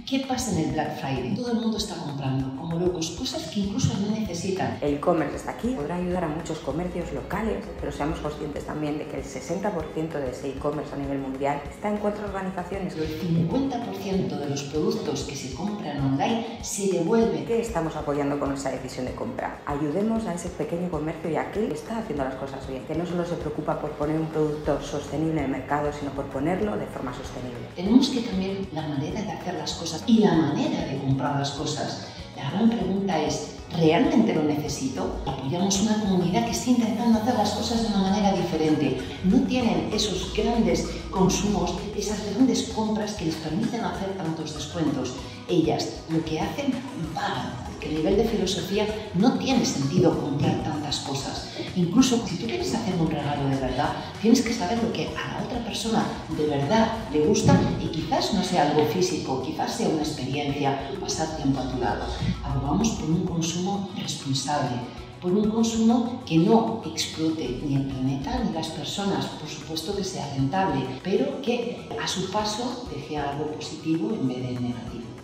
¿Qué pasa en el Black Friday? Todo el mundo está comprando como locos cosas que incluso no necesitan. El e-commerce está aquí, podrá ayudar a muchos comercios locales, pero seamos conscientes también de que el 60% de ese e-commerce a nivel mundial está en 4 organizaciones. El 50% de los productos que se compran online se devuelven. ¿Qué estamos apoyando con esa decisión de compra? Ayudemos a ese pequeño comercio y a aquel que está haciendo las cosas bien, que no solo se preocupa por poner un producto sostenible en el mercado, sino por ponerlo de forma sostenible. Tenemos que cambiar la manera de hacer las cosas y la manera de comprar las cosas. La gran pregunta es, ¿realmente lo necesito? Apoyamos una comunidad que está intentando hacer las cosas de una manera diferente. No tienen esos grandes consumos, esas grandes compras que les permiten hacer tantos descuentos. Ellas lo que hacen, pagan, porque a nivel de filosofía no tiene sentido comprar tantas cosas. Incluso si tú quieres hacer un regalo de verdad, tienes que saber lo que a la otra persona de verdad le gusta y quizás no sea algo físico, quizás sea una experiencia, pasar tiempo a tu lado. Abogamos por un consumo responsable, por un consumo que no explote ni el planeta ni las personas, por supuesto que sea rentable, pero que a su paso deje algo positivo en vez de negativo.